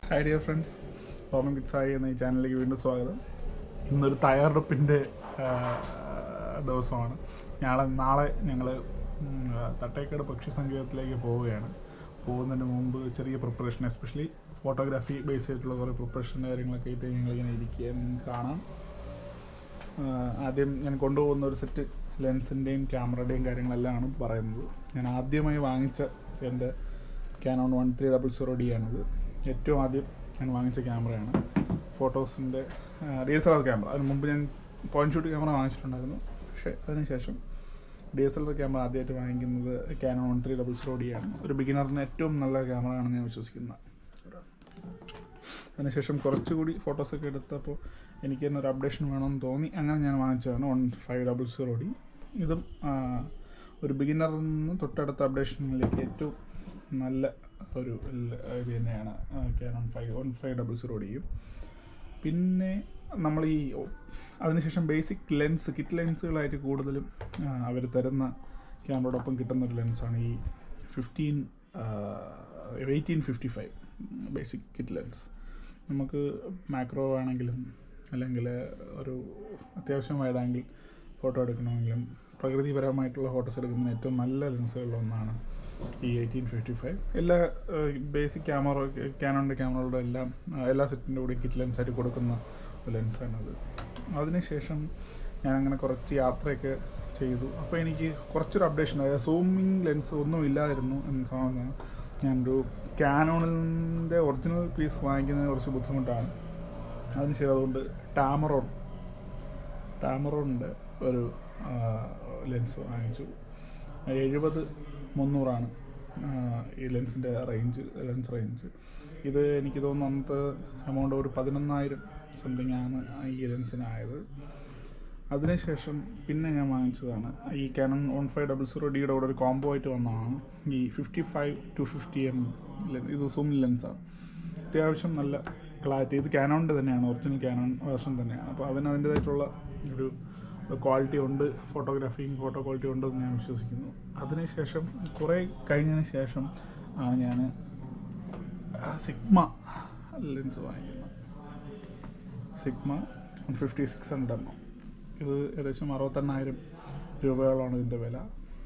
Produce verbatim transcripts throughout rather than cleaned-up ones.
Hi dear friends, Roman Kitsai എന്ന ഈ ചാനലിലേക്ക് വീണ്ടും സ്വാഗതം. ഇന്നൊരു തയ്യാറെടുപ്പിൻ്റെ ദിവസമാണ്. നാളെ നാളെ ഞങ്ങൾ തട്ടേക്കാട് പക്ഷി സങ്കേതത്തിലേക്ക് പോവുകയാണ്. പോകുന്നതിന് മുമ്പ് ചെറിയ പ്രിപ്പറേഷൻ, എസ്പെഷ്യലി ഫോട്ടോഗ്രാഫി ബേസ് ചെയ്തിട്ടുള്ള കുറേ പ്രിപ്പറേഷൻ കാര്യങ്ങളൊക്കെ ആയിട്ട് ഞങ്ങളിങ്ങനെ ഇരിക്കാൻ കാണാം. ആദ്യം ഞാൻ കൊണ്ടുപോകുന്ന ഒരു സെറ്റ് ലെൻസിൻ്റെയും ക്യാമറയുടെയും കാര്യങ്ങളെല്ലാമാണ് പറയുന്നത്. ഞാൻ ആദ്യമായി വാങ്ങിച്ച എൻ്റെ Canon one three double zero D ആണിത്. ഏറ്റവും ആദ്യം ഞാൻ വാങ്ങിച്ച ക്യാമറയാണ്. ഫോട്ടോസിൻ്റെ D S L R camera. അതിന് മുമ്പ് ഞാൻ പോയിൻറ്റ് ഷൂട്ട് ക്യാമറ വാങ്ങിച്ചിട്ടുണ്ടായിരുന്നു. പക്ഷേ അതിനുശേഷം D S L R camera ആദ്യമായിട്ട് വാങ്ങിക്കുന്നത് Canon one three double zero D ആണ്. ഒരു ബിഗിനറിന് ഏറ്റവും നല്ല ക്യാമറ ആണെന്ന് ഞാൻ വിശ്വസിക്കുന്നത്. അതിനുശേഷം കുറച്ചുകൂടി ഫോട്ടോസൊക്കെ എടുത്തപ്പോൾ എനിക്ക് തന്നെ ഒരു അപ്ഡേഷൻ വേണമെന്ന് തോന്നി. അങ്ങനെ ഞാൻ വാങ്ങിച്ചതാണ് one five double zero D. ഇതും ഒരു ബിഗിനറിൽ നിന്ന് തൊട്ടടുത്ത അപ്ഡേഷനിലേക്ക് ഏറ്റവും നല്ല ഒരു ഇത് തന്നെയാണ് Canon five one five double zero ഡിയും. പിന്നെ നമ്മൾ ഈ അതിനുശേഷം ബേസിക് ലെൻസ് കിറ്റ് ലെൻസുകളായിട്ട് കൂടുതലും അവർ തരുന്ന ക്യാമറയോടൊപ്പം കിട്ടുന്നൊരു ലെൻസാണ് ഈ fifteen eighteen fifty five basic kit lens. നമുക്ക് മാക്രോ ആണെങ്കിലും അല്ലെങ്കിൽ ഒരു അത്യാവശ്യം വൈഡ് ആംഗിൾ ഫോട്ടോ എടുക്കണമെങ്കിലും പ്രകൃതിപരമായിട്ടുള്ള ഫോട്ടോസ് എടുക്കുന്ന ഏറ്റവും നല്ല ലെൻസുകളിലൊന്നാണ് ഈ എയ്റ്റീൻ ഫിഫ്റ്റി ഫൈവ്. എല്ലാ ബേസിക് ക്യാമറ ക്യാനോണിൻ്റെ ക്യാമറകളുടെ എല്ലാം എല്ലാ സെറ്റിൻ്റെ കൂടെ കിറ്റ് ലെൻസായിട്ട് കൊടുക്കുന്ന ഒരു ലെൻസാണത്. അതിനുശേഷം ഞാനങ്ങനെ കുറച്ച് യാത്രയൊക്കെ ചെയ്തു. അപ്പോൾ എനിക്ക് കുറച്ചൊരു അപ്ഡേഷൻ, അതായത് സൂമിങ് ലെൻസ് ഒന്നും ഇല്ലായിരുന്നു എന്ന് തോന്നുന്നു. ഞാനൊരു കാനോണിൻ്റെ ഒറിജിനൽ പീസ് വാങ്ങിക്കുന്നത് കുറച്ച് ബുദ്ധിമുട്ടാണ്. അതിനുശേഷം അതുകൊണ്ട് ടാമറോൺ ടാമറോണിൻ്റെ ഒരു ലെൻസ് വാങ്ങിച്ചു. എഴുപത് മുന്നൂറാണ് ഈ ലെൻസിൻ്റെ റേഞ്ച് ലെൻസ് റേഞ്ച്. ഇത് എനിക്ക് തോന്നുന്നു അന്നത്തെ എമൗണ്ട് ഒരു പതിനൊന്നായിരം സംതിങ് ആണ് ഈ ലെൻസിനായത്. അതിനുശേഷം പിന്നെ ഞാൻ വാങ്ങിച്ചതാണ് ഈ Canon one five double zero ഡിയുടെ കൂടെ ഒരു കോംബോ ആയിട്ട് വന്നതാണ് ഈ fifty five two fifty M lens. ഇത് സൂം ലെൻസാണ്. അത്യാവശ്യം നല്ല ക്ലാരിറ്റി. ഇത് കാനോണിൻ്റെ തന്നെയാണ്, ഒറിജിനൽ കാനോൺ വേർഷൻ തന്നെയാണ്. അപ്പോൾ അതിന് അതിൻ്റേതായിട്ടുള്ള ഒരു ക്വാളിറ്റി ഉണ്ട്, ഫോട്ടോഗ്രാഫിയും ഫോട്ടോ ക്വാളിറ്റി ഉണ്ടെന്ന് ഞാൻ വിശ്വസിക്കുന്നു. അതിനുശേഷം കുറേ കഴിഞ്ഞതിന് ശേഷം ആണ് ഞാൻ സിഗ്മ ലെൻസ് വാങ്ങിക്കുന്നത്. Sigma one fifty six hundred എണ്ണം. ഇത് ഏകദേശം അറുപത്തെണ്ണായിരം രൂപയോളമാണ് ഇതിൻ്റെ വില.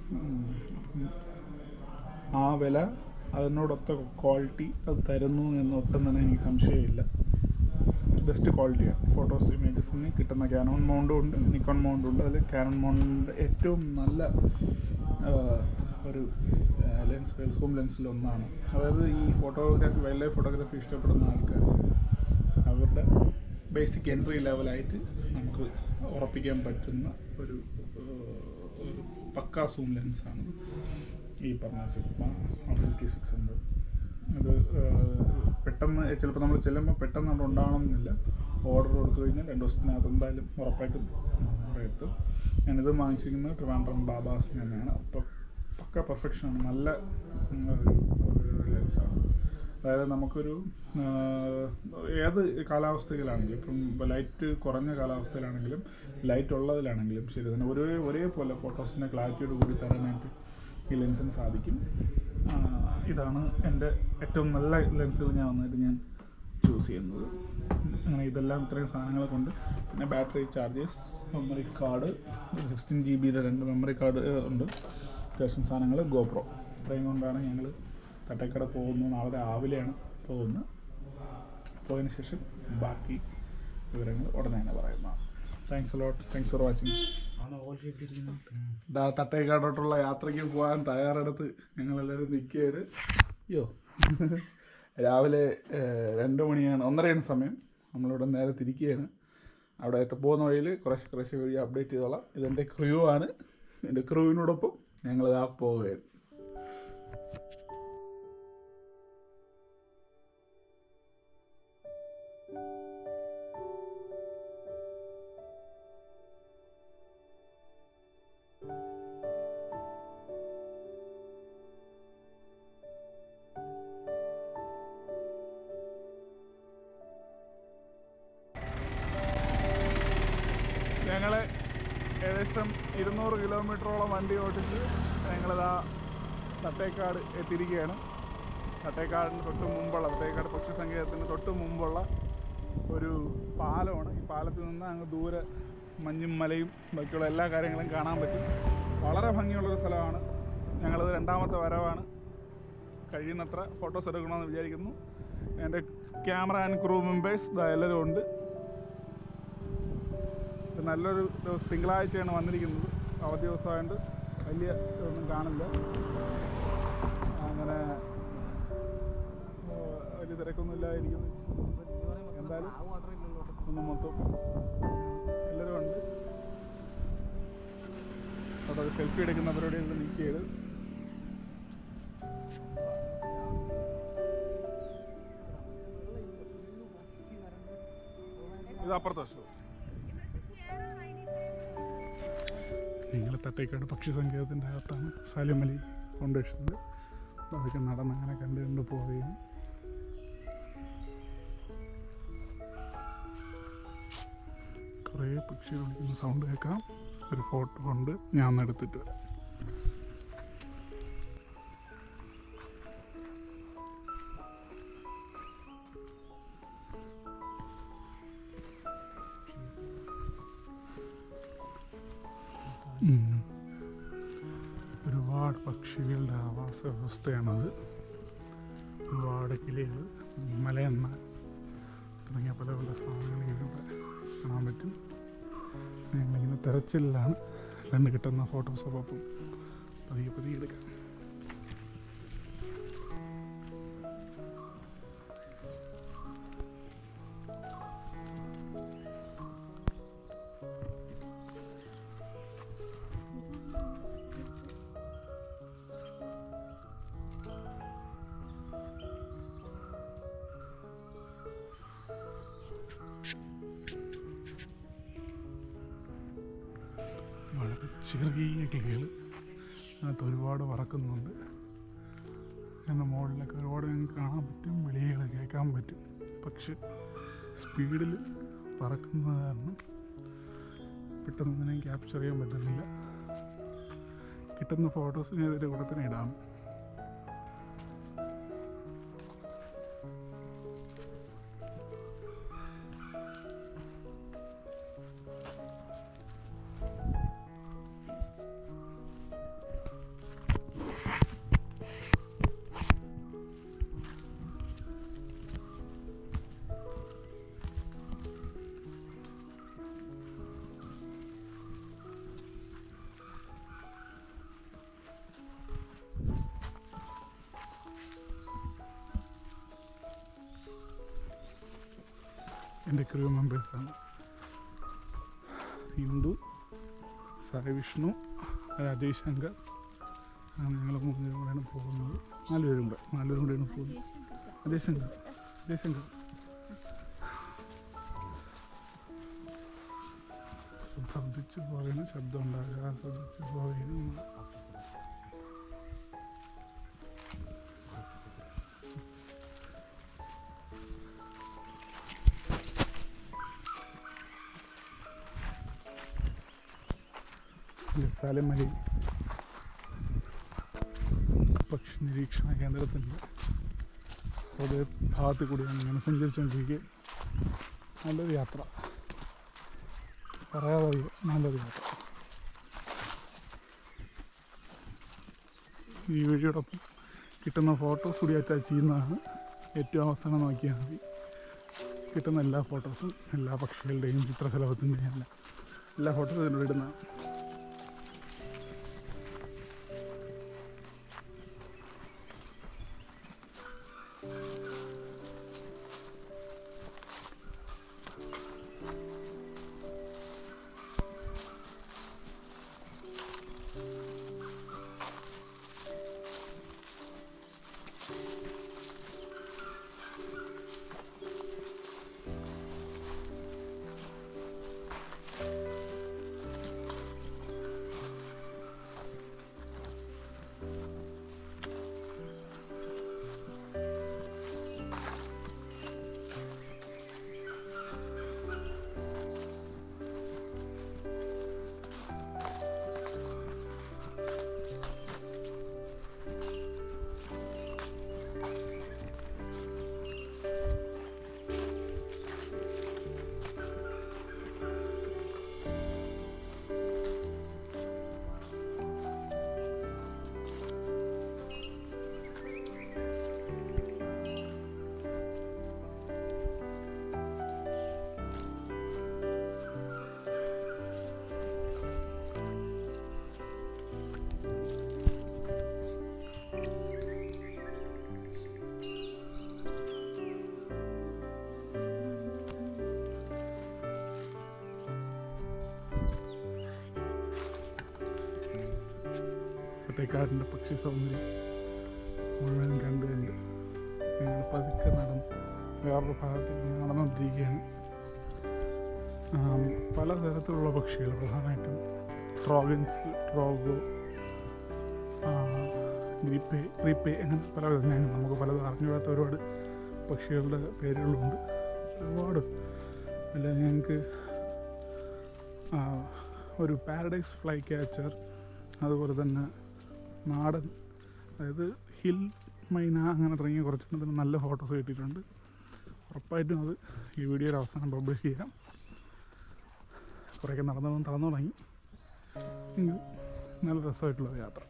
ആ വില അതിനോടൊത്ത ക്വാളിറ്റി അത് തരുന്നു എന്ന് ഒട്ടും തന്നെ എനിക്ക് സംശയമില്ല. ബെസ്റ്റ് ക്വാളിറ്റിയാണ്. ഫോട്ടോസ് ഇമേജസിന് കിട്ടുന്ന കാനോൺ മൗണ്ടും ഉണ്ട്, നിക്കോൺ മൗണ്ടും ഉണ്ട്. അതിൽ കാനോൺ മൗണ്ടിൻ്റെ ഏറ്റവും നല്ല ഒരു ലെൻസ് സൂം ലെൻസിലൊന്നാണ്. അതായത് ഈ ഫോട്ടോഗ്രാഫി വൈൽഡ് ലൈഫ് ഫോട്ടോഗ്രാഫി ഇഷ്ടപ്പെടുന്ന ആൾക്കാർ അവരുടെ ബേസിക് എൻട്രി ലെവലായിട്ട് നമുക്ക് ഉറപ്പിക്കാൻ പറ്റുന്ന ഒരു ഒരു പക്കാ സൂം ലെൻസാണ് ഈ പറഞ്ഞ Sigma one fifty six hundred. അത് പെട്ടെന്ന് ചിലപ്പോൾ നമ്മൾ ചെല്ലുമ്പോൾ പെട്ടെന്ന് അവിടെ ഉണ്ടാവണമെന്നില്ല. ഓർഡർ കൊടുത്തു കഴിഞ്ഞാൽ രണ്ട് ദിവസത്തിനകത്ത് എന്തായാലും ഉറപ്പായിട്ടും അവിടെ എത്തും. ഞാനിത് വാങ്ങിച്ചിരിക്കുന്നത് ട്രിവാൻഡ്രം ബാബാസ് തന്നെയാണ്. അപ്പോൾ പക്ക പെർഫെക്ഷനാണ്. നല്ല ഒരു ലെൻസാണ്. അതായത് നമുക്കൊരു ഏത് കാലാവസ്ഥയിലാണെങ്കിലും, ഇപ്പം ലൈറ്റ് കുറഞ്ഞ കാലാവസ്ഥയിലാണെങ്കിലും ലൈറ്റ് ഉള്ളതിലാണെങ്കിലും ശരി തന്നെ ഒരേ ഒരേപോലെ ഫോട്ടോസിൻ്റെ ക്ലാരിറ്റിയോട് കൂടി തരാനായിട്ട് ഈ ലെൻസിന് സാധിക്കും. ഇതാണ് എൻ്റെ ഏറ്റവും നല്ല ലെൻസുകൾ ഞാൻ വന്നിട്ട് ഞാൻ ചൂസ് ചെയ്യുന്നത്. അങ്ങനെ ഇതെല്ലാം ഇത്രയും സാധനങ്ങൾ കൊണ്ട്, പിന്നെ battery charges, memory card, sixteen G ബിയുടെ രണ്ട് മെമ്മറി കാർഡ് ഉണ്ട്, അത്യാവശ്യം സാധനങ്ങൾ, ഗോപ്രോ. ഇത്രയും കൊണ്ടാണ് ഞങ്ങൾ തട്ടേക്കട പോകുന്നത്. നാളെ രാവിലെയാണ് പോകുന്നത്. പോയതിന് ശേഷം ബാക്കി വിവരങ്ങൾ ഉടനെ തന്നെ പറയുന്നതാണ്. Thanks a lot. Thanks for watching. ഇതാ തട്ടേക്കാടോട്ടുള്ള യാത്രയ്ക്ക് പോകാൻ തയ്യാറെടുത്ത് ഞങ്ങളെല്ലാവരും നിൽക്കുകയാണ്. അയ്യോ, രാവിലെ രണ്ട് മണിയാണ്, ഒന്നരയാണ് സമയം. നമ്മളിവിടെ നേരെ തിരിക്കുകയാണ്. അവിടെ പോകുന്ന വഴിയിൽ കുറേശ്ശെ കുറേശ്ശെ വഴി അപ്ഡേറ്റ് ചെയ്തോളാം. ഇതെൻ്റെ ക്രൂ ആണ്. എൻ്റെ ക്രൂവിനോടൊപ്പം ഞങ്ങളിതാ പോവുകയാണ്. ഞങ്ങൾ ഏകദേശം ഇരുന്നൂറ് കിലോമീറ്ററോളം വണ്ടി ഓടിച്ച് ഞങ്ങളിതാ തട്ടേക്കാട് എത്തിയിരിക്കുകയാണ്. തട്ടേക്കാടിന് തൊട്ട് മുമ്പുള്ള തട്ടേക്കാട് പക്ഷി സങ്കേതത്തിന് തൊട്ട് മുമ്പുള്ള ഒരു പാലമാണ്. ഈ പാലത്തിൽ നിന്ന് അങ്ങ് ദൂരെ മഞ്ഞും മലയും ബാക്കിയുള്ള എല്ലാ കാര്യങ്ങളും കാണാൻ പറ്റും. വളരെ ഭംഗിയുള്ളൊരു സ്ഥലമാണ്. ഞങ്ങളത് രണ്ടാമത്തെ വരവാണ്. കഴിയുന്നത്ര ഫോട്ടോസ് എടുക്കണമെന്ന് വിചാരിക്കുന്നു. എൻ്റെ ക്യാമറ ആൻഡ് ക്രൂ മെമ്പേഴ്സ് ഇതാ എല്ലാവരും ഉണ്ട്. നല്ലൊരു തിങ്കളാഴ്ചയാണ് വന്നിരിക്കുന്നത്. അവധി ദിവസമായതുകൊണ്ട് വലിയ ഇതൊന്നും കാണില്ല. അങ്ങനെ വലിയ തിരക്കൊന്നും ഇല്ലാതിരിക്കുന്നു. എന്തായാലും ഒന്ന് മൊത്തം എല്ലാവരും ഉണ്ട്. അവിടെ സെൽഫി എടുക്കുന്ന പരിപാടി നീക്കിയത്. ഇത് അപ്പുറത്തെ വശം. നിങ്ങൾ തട്ടേക്കാട് പക്ഷി സങ്കേതത്തിൻ്റെ അകത്താണ് സാലിം അലി ഫൗണ്ടേഷനിൽ. അതൊക്കെ നടന്ന് അങ്ങനെ കണ്ട് കണ്ട് പോവുകയും കുറേ പക്ഷികൾ വിളിക്കുന്ന സൗണ്ട് കേൾക്കാം. ഒരു ഫോട്ടോ കൊണ്ട് ഞാൻ ഒന്ന് എടുത്തിട്ട് വരാം. ഒരുപാട് പക്ഷികളുടെ ആവാസ വ്യവസ്ഥയാണത്. ഒരുപാട് കിളികൾ, മലയണ്ണ തുടങ്ങിയ പല പല സാധനങ്ങൾ ഇങ്ങനെ കാണാൻ പറ്റും. ഞങ്ങളിങ്ങനെ തെരച്ചിലാണ്. രണ്ട് കിട്ടുന്ന ഫോട്ടോസൊപ്പം പതിയെ പതിയെ എടുക്കാം. വളരെ ചെറിയ കിളികൾ അതിനകത്ത് ഒരുപാട് പറക്കുന്നുണ്ട്. എൻ്റെ മുകളിലൊക്കെ ഒരുപാട് ഞങ്ങൾക്ക് കാണാൻ പറ്റും, വിളികൾ കേൾക്കാൻ പറ്റും. പക്ഷെ സ്പീഡിൽ പറക്കുന്നത് കാരണം പെട്ടെന്ന് ഇതിനെ ക്യാപ്ചർ ചെയ്യാൻ പറ്റുന്നില്ല. കിട്ടുന്ന ഫോട്ടോസ് ഞാൻ ഇതിൻ്റെ കൂടെ തന്നെ ഇടാം. എൻ്റെ ക്രൂ മെമ്പേഴ്സാണ് ഹിന്ദു, സായി വിഷ്ണു, അജയ് ശങ്കർ. അങ്ങനെ ഞങ്ങൾ മൂന്ന് പേരും കൂടെയാണ് പോകുന്നത്. നാല് പേരും കൂടെ നാല് പേരും കൂടെയാണ് പോകുന്നത്. അജയ് ശങ്കർ അജയ് ശങ്കർ ശ്രദ്ധിച്ച് പോകണം, ശബ്ദം ഉണ്ടാകാൻ ശ്രദ്ധിച്ച് പോകണം. സാലിം അലി പക്ഷി നിരീക്ഷണ കേന്ദ്രത്തിൻ്റെ അതേ ഭാഗത്തിൽ കൂടിയാണ് ഇങ്ങനെ സഞ്ചരിച്ചുകൊണ്ടിരിക്കുക. നല്ലൊരു യാത്ര, പറയാതെ നല്ലൊരു യാത്ര. ഈ വീഡിയോടൊപ്പം കിട്ടുന്ന ഫോട്ടോസ് കൂടി അറ്റാച്ച് ചെയ്യുന്നതാണ്. ഏറ്റവും അവസാനം നോക്കിയാൽ മതി. കിട്ടുന്ന എല്ലാ ഫോട്ടോസും എല്ലാ പക്ഷികളുടെയും ചിത്രശലഭത്തിൻ്റെയും എല്ലാം എല്ലാ ഫോട്ടോസും ഇതിലൂടെ ഇടുന്നതാണ്. തട്ടേക്കാടിൻ്റെ പക്ഷി സൗന്ദര്യം മുഴുവൻ കണ്ടുകൊണ്ട് ഞങ്ങൾ പതുക്കെ നടന്ന് വേറൊരു ഭാഗത്തേക്ക് നടന്നുകൊണ്ടിരിക്കുകയാണ്. പലതരത്തിലുള്ള പക്ഷികൾ, പ്രധാനമായിട്ടും ട്രോഗൻസ്, ട്രോഗോ, ഗ്രിപ്പേ, ക്രീപ്പേ, അങ്ങനെ പല ഞാൻ നമുക്ക് പലതും അറിഞ്ഞുകൂടാത്ത ഒരുപാട് പക്ഷികളുടെ പേരുകളുണ്ട്. ഒരുപാട് അല്ല ഞങ്ങൾക്ക് ഒരു പാരഡൈസ് ഫ്ലൈ ക്യാച്ചർ, അതുപോലെ തന്നെ നാടൻ, അതായത് ഹിൽ മൈന, അങ്ങനെ തുടങ്ങിയ കുറച്ചെണ്ണത്തിന് നല്ല ഫോട്ടോസ് കിട്ടിയിട്ടുണ്ട്. ഉറപ്പായിട്ടും അത് ഈ വീഡിയോയുടെ അവസാനം പബ്ലിഷ് ചെയ്യാം. കുറേയൊക്കെ നടന്നു നടന്നു തുടങ്ങി. എങ്കിൽ നല്ല രസമായിട്ടുള്ള യാത്ര.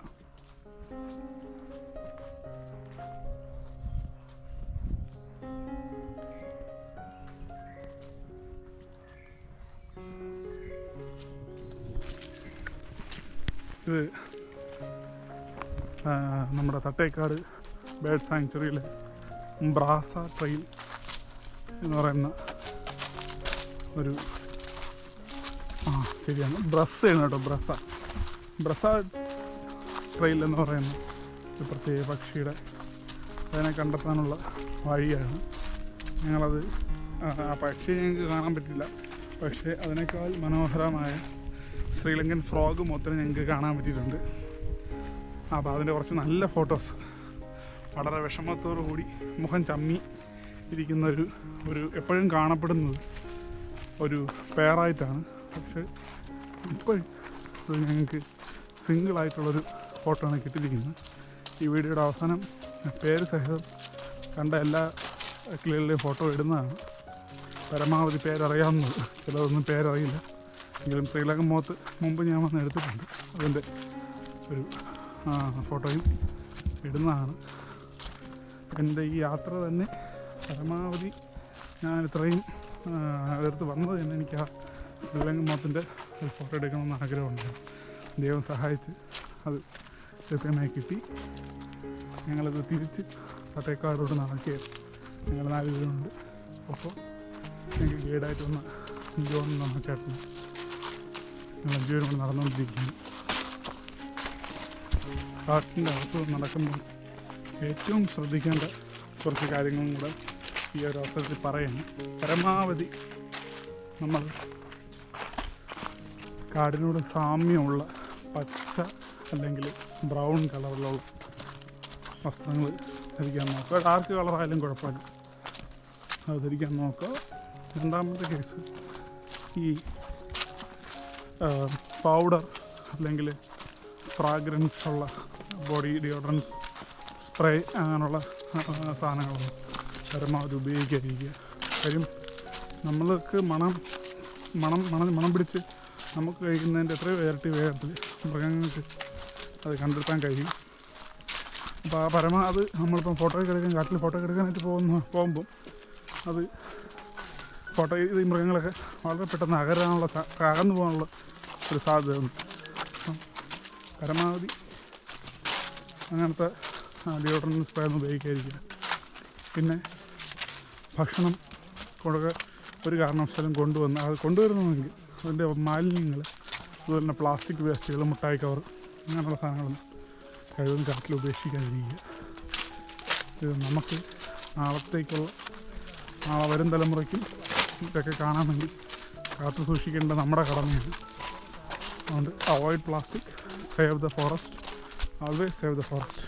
ഇത് നമ്മുടെ തട്ടേക്കാട് ബേർഡ് സാങ്ച്വറിയിലെ ബ്രാസ ട്രെയിൽ എന്ന് പറയുന്ന ഒരു ആ ശരിയാണ് ബ്രസ്സയാണ് കേട്ടോ, ബ്രസ ബ്രസ ട്രെയിൽ എന്ന് പറയുന്ന ഒരു പ്രത്യേക പക്ഷിയുടെ അതിനെ കണ്ടെത്താനുള്ള വഴിയാണ്. ഞങ്ങളത് ആ പക്ഷിയെ ഞങ്ങൾക്ക് കാണാൻ പറ്റില്ല, പക്ഷേ അതിനേക്കാൾ മനോഹരമായ ശ്രീലങ്കൻ ഫ്രോഗ് മൊത്തം ഞങ്ങൾക്ക് കാണാൻ പറ്റിയിട്ടുണ്ട്. അപ്പോൾ അതിൻ്റെ കുറച്ച് നല്ല ഫോട്ടോസ്, വളരെ വിഷമത്തോടു കൂടി മുഖം ചമ്മി ഇരിക്കുന്ന ഒരു ഒരു എപ്പോഴും കാണപ്പെടുന്നത് ഒരു പെയറായിട്ടാണ്. പക്ഷേ ഇപ്പോഴും അത് ഞങ്ങൾക്ക് സിംഗിളായിട്ടുള്ളൊരു ഫോട്ടോ ആണ് കിട്ടിയിരിക്കുന്നത്. ഈ വീഡിയോയുടെ അവസാനം പേര് സഹിതം കണ്ട എല്ലാ കിളികളുടെയും ഫോട്ടോ ഇടുന്നതാണ്. പരമാവധി പേരറിയാവുന്നത്, ചിലതൊന്നും പേരറിയില്ല എങ്കിലും ശ്രീലങ്കൻ മോത്ത് മുമ്പ് ഞാൻ വന്ന് എടുത്തിട്ടുണ്ട്. അതിൻ്റെ ഒരു ഫോട്ടോയും ഇടുന്നതാണ്. എൻ്റെ ഈ യാത്ര തന്നെ പരമാവധി ഞാൻ ഇത്രയും അടുത്ത് വന്നത് തന്നെ എനിക്ക് ആ ശ്രീലങ്കൻ മോത്തിൻ്റെ ഒരു ഫോട്ടോ എടുക്കണമെന്ന് ആഗ്രഹമുണ്ട്. ദൈവം സഹായിച്ച് അത് കൃത്യമായി കിട്ടി. ഞങ്ങളത് തിരിച്ച് തട്ടേക്കാടോട്ട് നടക്കുകയാണ്. ഞങ്ങൾ നാല് പേരുണ്ട്. അപ്പോൾ ഞങ്ങൾക്ക് ഗൈഡായിട്ട് വന്ന ജോൺ എന്ന ചേട്ടൻ ഞങ്ങൾ അഞ്ചുപേരും കൂടെ നടന്നുകൊണ്ടിരിക്കുകയാണ്. കാട്ടിൻ്റെ അകത്ത് നടക്കുമ്പോൾ ഏറ്റവും ശ്രദ്ധിക്കേണ്ട കുറച്ച് കാര്യങ്ങളും കൂടെ ഈ ഒരു അവസരത്തിൽ പറയുന്നു. പരമാവധി നമ്മൾ കാടിനോട് സാമ്യമുള്ള പച്ച അല്ലെങ്കിൽ ബ്രൗൺ കളറിലുള്ള വസ്ത്രങ്ങൾ ധരിക്കാൻ നോക്കുക. ഡാർക്ക് കളറായാലും കുഴപ്പമില്ല, അത് ധരിക്കാൻ നോക്കുക. രണ്ടാമത്തെ കേസ്, ഈ പൗഡർ അല്ലെങ്കിൽ ഫ്രാഗ്രൻസ് ഉള്ള ബോഡി ഡിയോഡറൻസ്, സ്പ്രേ, അങ്ങനെയുള്ള സാധനങ്ങളൊന്നും പരമാവധി ഉപയോഗിക്കാതിരിക്കുക. കാര്യം നമ്മൾക്ക് മണം മണം മണം മണം പിടിച്ച് നമുക്ക് കഴിക്കുന്നതിൻ്റെ എത്രയോ ഇരട്ടി വേഗത്തിൽ മൃഗങ്ങൾക്ക് അത് കണ്ടെത്താൻ കഴിയും. അപ്പോൾ ആ പരമാ അത് നമ്മളിപ്പം ഫോട്ടോ എടുക്കാൻ കാട്ടിൽ ഫോട്ടോ എടുക്കാനായിട്ട് പോകുന്ന പോകുമ്പം അത് ഫോട്ടോ ഈ മൃഗങ്ങളൊക്കെ വളരെ പെട്ടെന്ന് അകരാനുള്ള അകന്നു പോകാനുള്ള ഒരു സാധ്യതയുണ്ട്. പരമാവധി അങ്ങനത്തെ ഡിയോഡറൻറ്റ് സ്പ്രേ ഒന്നും ഉപയോഗിക്കാതിരിക്കുക. പിന്നെ ഭക്ഷണം കൊടുക്കുക ഒരു കാരണവശാലും കൊണ്ടുവന്ന് അത് കൊണ്ടുവരുന്നുവെങ്കിൽ അതിൻ്റെ മാലിന്യങ്ങൾ, അതുപോലെ തന്നെ പ്ലാസ്റ്റിക് വേസ്റ്റുകൾ, മുട്ടായി കവർ, അങ്ങനെയുള്ള സാധനങ്ങളൊന്നും കഴിവതും കാട്ടിൽ ഉപേക്ഷിക്കാതിരിക്കുക. ഇത് നമുക്ക് നാളത്തേക്കുള്ള നാളെ വരും തലമുറയ്ക്കും ഇതൊക്കെ കാണാമെങ്കിൽ കാത്തു സൂക്ഷിക്കേണ്ട നമ്മുടെ കടമയാണ്. അതുകൊണ്ട് avoid plastic, save the forest, always save the forest.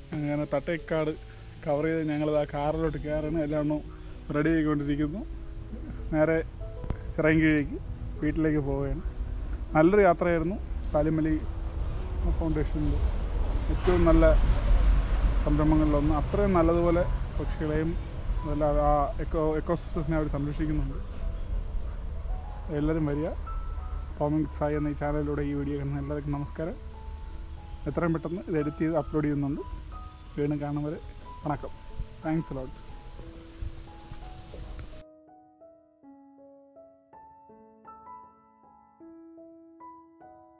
അങ്ങനെ തട്ടേക്കാട് കവർ ചെയ്ത് ഞങ്ങളിത് ആ കാറിലോട്ട് കയറാണ്. എല്ലാം ഒന്നും റെഡി ആയിക്കൊണ്ടിരിക്കുന്നു. നേരെ ചിറയൻകീഴിലേക്ക് വീട്ടിലേക്ക് പോവുകയാണ്. നല്ലൊരു യാത്രയായിരുന്നു. സാലിമലി ഫൗണ്ടേഷനിൽ ഏറ്റവും നല്ല സംരംഭങ്ങളിലൊന്ന്. അത്രയും നല്ലതുപോലെ പക്ഷികളെയും അതല്ലാതെ ആ എക്കോ എക്കോസിസ്റ്റത്തിനെ അവർ സംരക്ഷിക്കുന്നുണ്ട്. എല്ലാവരും വരിക. ഫാമിംഗ് സായി എന്ന ഈ ചാനലിലൂടെ ഈ വീഡിയോ കാണുന്ന എല്ലാവർക്കും നമസ്കാരം. എത്രയും പെട്ടെന്ന് ഇത് എഡിറ്റ് ചെയ്ത് അപ്ലോഡ് ചെയ്യുന്നുണ്ട്. വീണ്ടും കാണുന്നവരെ വണക്കം. Thanks a lot.